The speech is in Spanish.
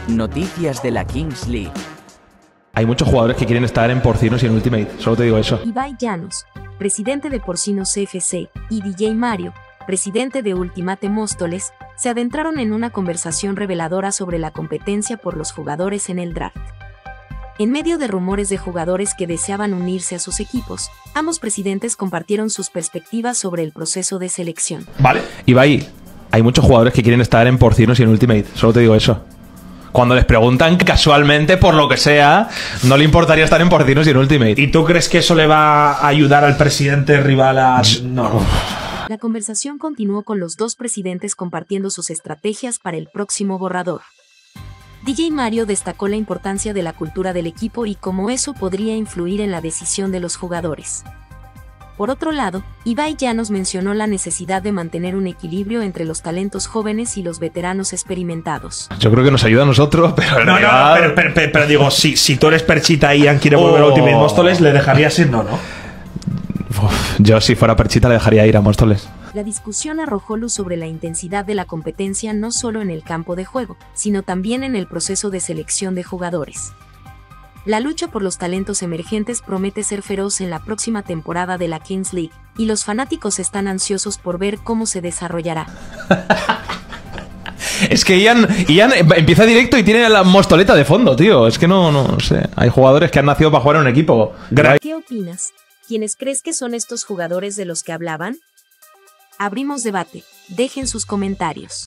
Noticias de la Kings League. Hay muchos jugadores que quieren estar en Porcinos y en Ultimate, solo te digo eso. Ibai Llanos, presidente de Porcinos CFC, y DJ Mario, presidente de Ultimate Móstoles, se adentraron en una conversación reveladora sobre la competencia por los jugadores en el draft. En medio de rumores de jugadores que deseaban unirse a sus equipos, ambos presidentes compartieron sus perspectivas sobre el proceso de selección. Vale. Ibai, hay muchos jugadores que quieren estar en Porcinos y en Ultimate, solo te digo eso. Cuando les preguntan casualmente, por lo que sea, no le importaría estar en Porcinos y en Ultimate. ¿Y tú crees que eso le va a ayudar al presidente rival a...? No. La conversación continuó con los dos presidentes compartiendo sus estrategias para el próximo borrador. DJ Mario destacó la importancia de la cultura del equipo y cómo eso podría influir en la decisión de los jugadores. Por otro lado, Ibai Llanos mencionó la necesidad de mantener un equilibrio entre los talentos jóvenes y los veteranos experimentados. Yo creo que nos ayuda a nosotros, pero... Pero digo, si tú eres Perchita y Ian quiere volver a Ultimate Móstoles, ¿le dejarías ir? No. Yo si fuera Perchita le dejaría ir a Móstoles. La discusión arrojó luz sobre la intensidad de la competencia no solo en el campo de juego, sino también en el proceso de selección de jugadores. La lucha por los talentos emergentes promete ser feroz en la próxima temporada de la Kings League, y los fanáticos están ansiosos por ver cómo se desarrollará. Es que Ian empieza directo y tiene la mostoleta de fondo, tío. Es que no sé. Hay jugadores que han nacido para jugar en un equipo. ¿Qué opinas? ¿Quiénes crees que son estos jugadores de los que hablaban? Abrimos debate. Dejen sus comentarios.